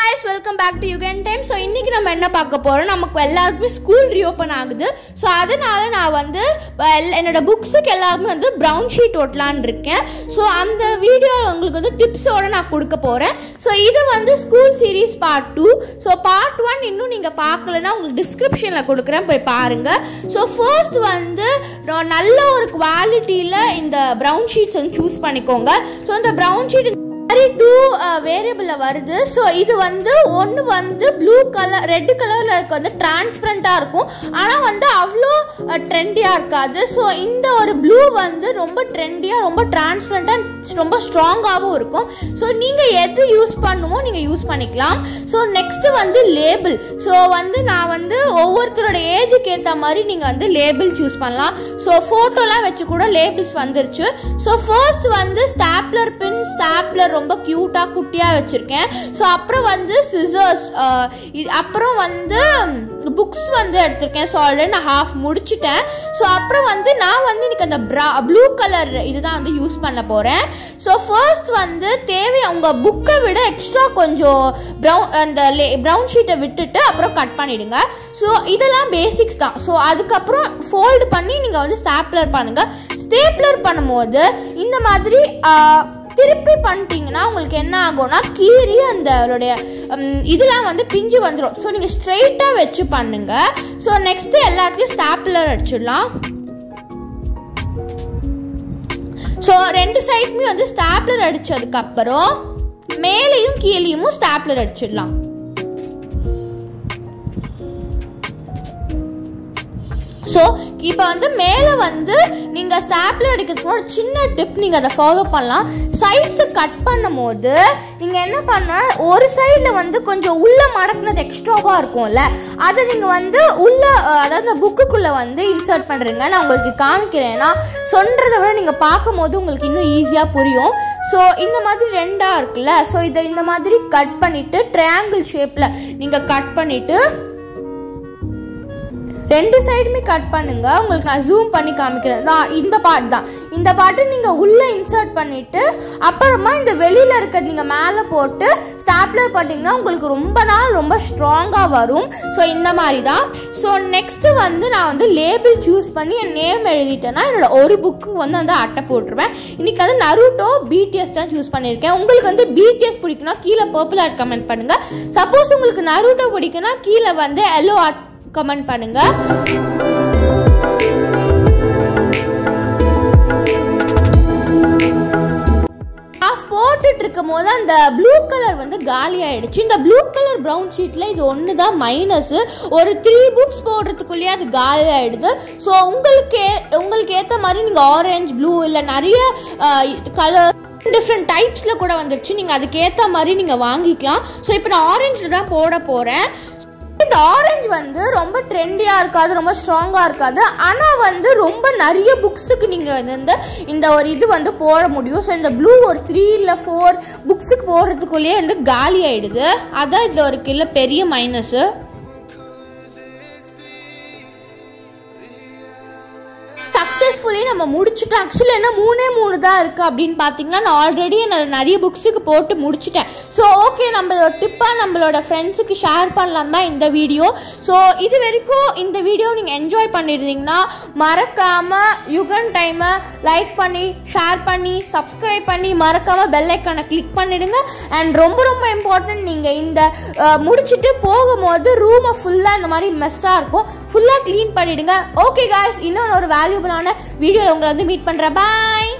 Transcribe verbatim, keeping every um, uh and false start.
guys, welcome back to Yugen Time. So இன்னைக்கு நம்ம என்ன பார்க்க போறோம், நமக்கு எல்லாருக்கும் ஸ்கூல் ரீஓபன் ஆகுது. சோ அதனால நான் வந்து என்னோட புக்ஸ்க்கு எல்லாரும் வந்து பிரவுன் ஷீட் ஒட்டலாம்னு இருக்கேன். சோ அந்த வீடியோல உங்களுக்கு வந்து டிப்ஸோட நான் கொடுக்க போறேன். சோ இது வந்து school series part two. So part one இன்னும் நீங்க பார்க்கலனா உங்களுக்கு டிஸ்கிரிப்ஷன்ல கொடுக்குறேன், போய் பாருங்க. சோ ஃபர்ஸ்ட் வந்து நல்ல ஒரு குவாலிட்டியில இந்த பிரவுன் ஷீட்ஸ் வந்து சூஸ் பண்ணிக்கோங்க. சோ இந்த பிரவுன் ஷீட் டூ வேரியபிள்ல வருது. ஸோ இது வந்து ஒன்று வந்து ப்ளூ கலர் ரெட் கலர்ல இருக்க வந்து டிரான்ஸ்பரண்டா இருக்கும், ஆனால் வந்து அவ்வளோ ட்ரெண்டியா இருக்காது. ஸோ இந்த ஒரு ப்ளூ வந்து ரொம்ப ட்ரெண்டியா, ரொம்ப டிரான்ஸ்பரண்டா, ரொம்ப ஸ்ட்ராங்காகவும் இருக்கும். ஸோ நீங்க எது யூஸ் பண்ணுமோ நீங்க யூஸ் பண்ணிக்கலாம். ஸோ நெக்ஸ்ட் வந்து லேபிள். ஸோ வந்து நான் வந்து ஒவ்வொருத்தரோட ஏஜுக்கு ஏற்ற மாதிரி நீங்க வந்து லேபிள் சூஸ் பண்ணலாம். ஸோ போட்டோலாம் வச்சு கூட லேபிள்ஸ் வந்துருச்சு. ஸோ ஃபர்ஸ்ட் வந்து ஸ்டாப்லர் பின், ஸ்டாப்லர் ரொம்ப கியூட்டா குட்டியா வச்சிருக்கேன். ஸோ அப்புறம் வந்து சிசர்ஸ், அப்புறம் வந்து புக்ஸ் வந்து எடுத்திருக்கேன். ஸோ ஆல்ரெடி நான் ஹாஃப் முடிச்சுட்டேன். ஸோ அப்புறம் வந்து நான் வந்து இன்னைக்கு அந்த ப்ளூ கலர் இதுதான் வந்து யூஸ் பண்ண போறேன். ஸோ ஃபர்ஸ்ட் வந்து தேவை உங்க புக்கை விட எக்ஸ்ட்ரா கொஞ்சம் ப்ரௌன் அந்த ப்ரௌன் ஷீட்டை விட்டுட்டு அப்புறம் கட் பண்ணிடுங்க. ஸோ இதெல்லாம் பேசிக்ஸ் தான். ஸோ அதுக்கப்புறம் ஃபோல்டு பண்ணி நீங்க வந்து ஸ்டாப்லர் பண்ணுங்க. ஸ்டேப்லர் பண்ணும்போது இந்த மாதிரி திருப்பி பண்ணிட்டீங்கன்னா உங்களுக்கு என்ன ஆகும்னா கீறி அந்த இதெல்லாம் வந்து பிஞ்சு வந்துடும். ஸோ நீங்கள் ஸ்ட்ரெயிட்டாக வச்சு பண்ணுங்க. ஸோ நெக்ஸ்ட் எல்லாத்தையும் ஸ்டாப்லர் அடிச்சிடலாம். ஸோ ரெண்டு சைடுமே வந்து ஸ்டாப்லர் அடிச்சதுக்கு அப்புறம் மேலேயும் கீழேயும் ஸ்டாப்லர் அடிச்சிடலாம். ஸோ இப்போ வந்து மேலே வந்து நீங்கள் ஸ்டாப்லர் அடிக்கிறதுக்கு ஒரு சின்ன டிப் நீங்கள் அதை ஃபாலோ பண்ணலாம். சைட்ஸை கட் பண்ணும் போது நீங்கள் என்ன பண்ண, ஒரு சைடில் வந்து கொஞ்சம் உள்ள மடக்குனது எக்ஸ்ட்ராவாக இருக்கும்ல, அதை நீங்கள் வந்து உள்ள அதாவது புக்குக்குள்ளே வந்து இன்சர்ட் பண்ணுறீங்க. நான் உங்களுக்கு காமிக்கிறேன்னா சொல்கிறத விட நீங்கள் பார்க்கும் போது உங்களுக்கு இன்னும் ஈஸியாக புரியும். ஸோ இந்த மாதிரி ரெண்டாக இருக்குல்ல, ஸோ இதை இந்த மாதிரி கட் பண்ணிவிட்டு ட்ரையாங்கிள் ஷேப்பில் நீங்கள் கட் பண்ணிவிட்டு ரெண்டு சைடுமே கட் பண்ணுங்க. உங்களுக்கு நான் ஜூம் பண்ணி காமிக்கிறேன். நான் இந்த பார்ட் தான், இந்த பார்ட்டு நீங்க உள்ள இன்சர்ட் பண்ணிட்டு அப்புறமா இந்த வெளியில இருக்கிறது நீங்க மேலே போட்டு ஸ்டாப்லர் பண்ணிங்கன்னா உங்களுக்கு ரொம்ப நாள் ரொம்ப ஸ்ட்ராங்கா வரும். ஸோ இந்த மாதிரி தான். ஸோ நெக்ஸ்ட் வந்து நான் வந்து லேபிள் சூஸ் பண்ணி என் நேம் எழுதிட்டேன்னா என்னோட ஒரு புக்கு வந்து வந்து அட்டை போட்டுருவேன். இன்னைக்கு வந்து நருட்டோ பிடிஎஸ் தான் சூஸ் பண்ணியிருக்கேன். உங்களுக்கு வந்து பிடிஎஸ் பிடிக்குன்னா கீழே பர்பிள் ஆர்ட் கமெண்ட் பண்ணுங்க. சப்போஸ் உங்களுக்கு நருட்டோ பிடிக்குன்னா கீழே வந்து எல்லோ ஆர்ட் கமெண்ட் பண்ணுங்க. போட்டுட்டு இருக்கும் போது அந்த ப்ளூ கலர் வந்து காலி ஆயிடுச்சு. இந்த ப்ளூ கலர் பிரவுன் ஷீட்ல இது ஒன்று தான் மைனஸ். ஒரு த்ரீ புக்ஸ் போடுறதுக்குள்ளேயே அது காலி ஆயிடுது. ஸோ உங்களுக்கு உங்களுக்கு ஏற்ற மாதிரி நீங்க ஆரஞ்சு, ப்ளூ இல்லை நிறைய கலர் டிஃப்ரெண்ட் டைப்ஸ்ல கூட வந்துருச்சு, நீங்க அதுக்கு ஏற்ற மாதிரி நீங்க வாங்கிக்கலாம். ஸோ இப்போ நான் ஆரஞ்சில் தான் போட போறேன். இந்த ஆரஞ்சு வந்து ரொம்ப ட்ரெண்டியா இருக்காது, ரொம்ப ஸ்ட்ராங்கா இருக்காது, ஆனா வந்து ரொம்ப நிறைய புக்ஸுக்கு நீங்க வந்து இந்த ஒரு இது வந்து போட முடியும். ஸோ இந்த ப்ளூ ஒரு த்ரீ இல்ல ஃபோர் புக்ஸுக்கு போடுறதுக்குள்ளேயே வந்து காலி ஆயிடுது. அதான் இது ஒரு கிலோ பெரிய மைனஸ். சக்ஸஸ்ஃபுல்லி நம்ம முடிச்சுட்டோம். ஆக்சுவலி என்ன மூணே மூணு தான் இருக்குது அப்படின்னு பார்த்தீங்கன்னா நான் ஆல்ரெடி நிறைய புக்ஸுக்கு போட்டு முடிச்சுட்டேன். ஸோ ஓகே, நம்ம டிப்பாக நம்மளோட ஃப்ரெண்ட்ஸுக்கு ஷேர் பண்ணலாம் தான் இந்த வீடியோ. ஸோ இது வரைக்கும் இந்த வீடியோ நீங்கள் என்ஜாய் பண்ணியிருந்தீங்கன்னா மறக்காமல் யுகன் டைமை லைக் பண்ணி ஷேர் பண்ணி சப்ஸ்கிரைப் பண்ணி மறக்காமல் பெல் ஐக்கானை கிளிக் பண்ணிடுங்க. அண்ட் ரொம்ப ரொம்ப இம்பார்ட்டன்ட், நீங்கள் இந்த முடிச்சுட்டு போகும்போது ரூமை ஃபுல்லாக இந்த மாதிரி மெஸ்ஸாக இருக்கும், ஃபுல்லாக க்ளீன் பண்ணிடுங்க. ஓகே காய்ஸ், இன்னொன்று ஒரு வேல்யூபிளான வீடியோவில் உங்களை வந்து மீட் பண்ணுறேன். பாய்.